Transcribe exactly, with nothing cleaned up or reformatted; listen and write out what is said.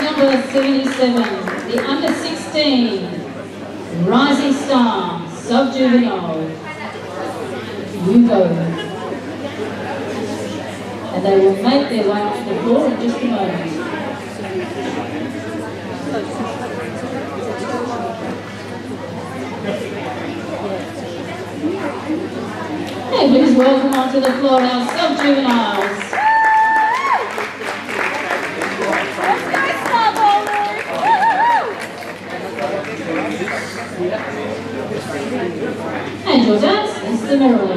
number seventy-seven, the under sixteen Rising Star Sub-Juvenile, Vogue. And they will make their way off the floor in just a moment. Hey, please welcome onto the floor our Sub-Juveniles. And your dance is the Merr.